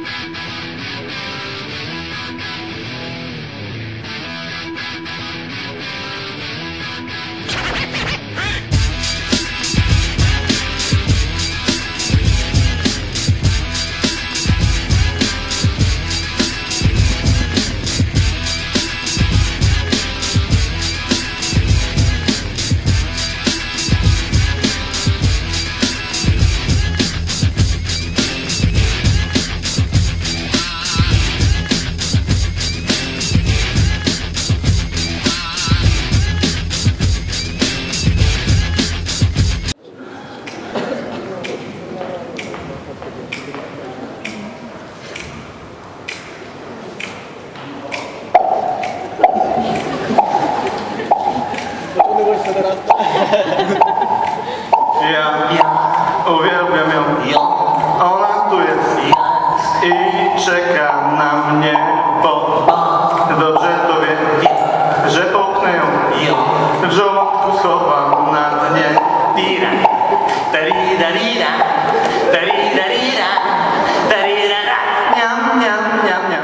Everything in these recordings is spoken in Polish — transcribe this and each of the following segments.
Ja uwielbiam ją. Ona tu jest i czeka na mnie, bo dobrze to wie, że popchnę ją. W żołądku schowam na dnie. Tira, tarida, rida, tarida, rida, tarida, niam, niam, niam, niam.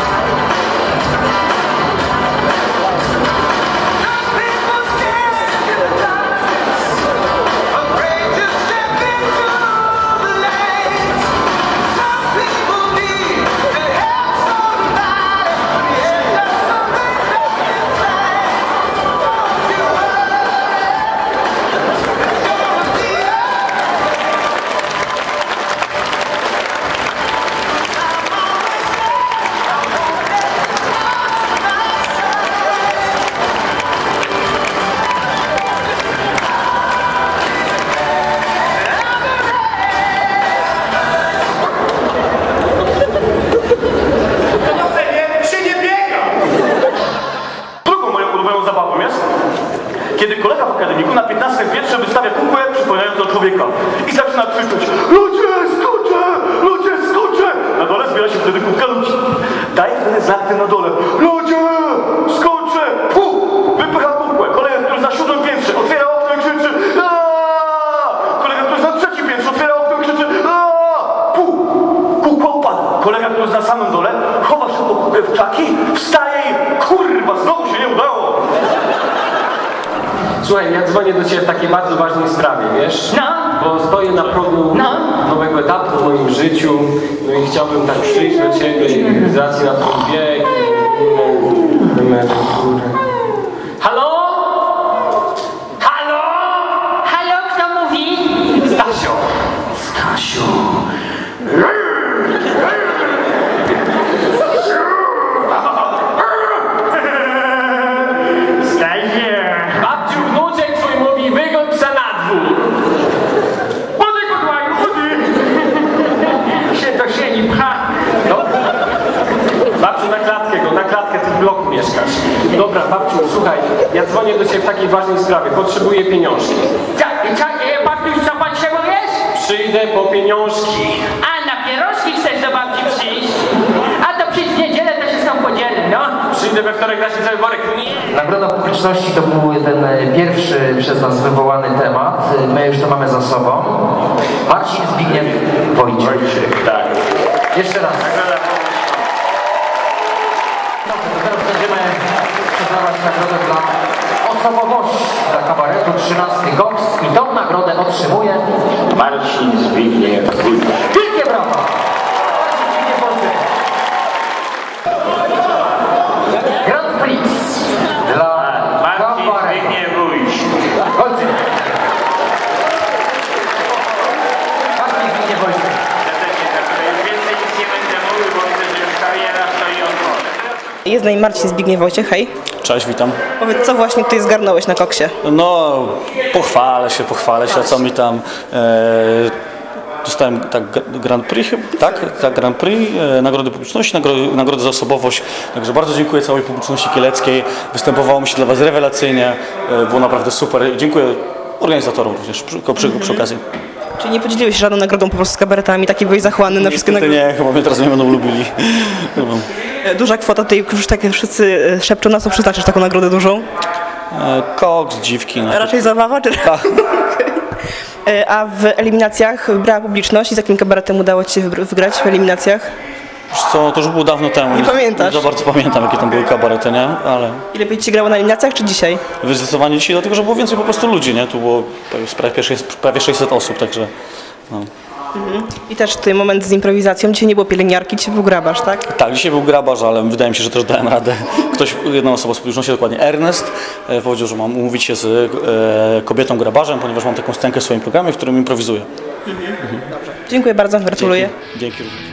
Kiedy kolega w akademiku na 15 piętrze wystawia kukłę przypominającą człowieka i zaczyna krzyczeć: ludzie, skoczę! Ludzie, skoczę! Na dole zbiera się wtedy kubka ludzi. Daje wtedy znak ten na dole: ludzie, skoczę! Wypycha kukłę. Kolega, który jest na 7 piętrze, otwiera okno i krzyczy: aaaa! Kolega, który jest na 3 piętrze, otwiera okno i krzyczy: aaaa! Kukła upada. Kolega, który jest na samym dole, chowa się w czaki, wstaje i kurwa, znowu się nie udało. Słuchaj, ja dzwonię do Ciebie w takiej bardzo ważnej sprawie, wiesz? No. Bo stoję na progu nowego etapu w moim życiu, no i chciałbym tak przyjść do Ciebie z racji na Twój wiek i inne emerytury. Halo? Halo? Halo, kto mówi? Stasio! Stasiu. Babciu, wnuczek Twój mówi: wygoń psa na dwór! Wody kodłaju, wody! Się to sieni pcha! No. Babciu, na klatkę, Ty w bloku mieszkasz. Dobra, babciu, słuchaj, ja dzwonię do Ciebie w takiej ważnej sprawie, potrzebuję pieniążki. Babciu, co potrzebujesz? Przyjdę po pieniążki. A na pierożki chcesz do babci przyjść? A to przyjdź w niedzielę, to się z tą podzielę, no. Przyjdę we wtorek, dasz mi cały worek. Nie. Nagroda publiczności to był ten pierwszy przez nas wywołany temat. My już to mamy za sobą. Marcin Zbigniew Wojciech. Tak. Jeszcze raz. Dobrze, to teraz będziemy przyznawać nagrodę dla osobowości dla kabaretu 13 Goks i tą nagrodę otrzymuje Marcin Zbigniew Wojciech. wielkie brawa! Grand Prix dla Marcin kabaretu. Zbigniew Wojciech. Chodźcie. Marcin Zbigniew Wojciech. Więcej nic nie będę mówił, bo widzę, że już kariera stoi od. Jest na imię Marcin Zbigniew Wojciech, hej. Cześć, witam. Powiedz, co właśnie tutaj zgarnąłeś na koksie? No, pochwalę się, co mi tam... dostałem tak Grand Prix, tak, Grand Prix, nagrody publiczności, nagrody za osobowość. Także bardzo dziękuję całej publiczności kieleckiej. Występowało mi się dla Was rewelacyjnie. Było naprawdę super. Dziękuję organizatorom również przy okazji. Czyli nie podzieliłeś się żadną nagrodą po prostu z kabaretami, taki byłeś zachłanny na wszystkie Niestety nagrody? nie, chyba mnie teraz nie będą lubili. Duża kwota, tutaj już takie wszyscy szepczą, na co przeznaczysz taką nagrodę dużą? Koks, dziwki. No. Raczej zabawa, czy... Tak. A w eliminacjach wybrała publiczność i z jakim kabaretem udało Ci się wygrać w eliminacjach? Wiesz co, to już było dawno temu. Nie pamiętasz? Nie za bardzo pamiętam, jakie tam były kabarety, nie? Ale I lepiej ci grało na eliminacjach czy dzisiaj? zdecydowanie dzisiaj, dlatego że było więcej po prostu ludzi, nie? Tu było prawie 600 osób, także no. I też tutaj moment z improwizacją. Dzisiaj nie było pielęgniarki, dzisiaj był grabarz, tak? Tak, dzisiaj był grabarz, ale wydaje mi się, że też dałem radę. Jedna osoba z publiczności, dokładnie Ernest, powiedział, że mam umówić się z kobietą grabarzem, ponieważ mam taką scenkę w swoim programie, w którym improwizuję. Dziękuję bardzo, gratuluję. Dzięki również.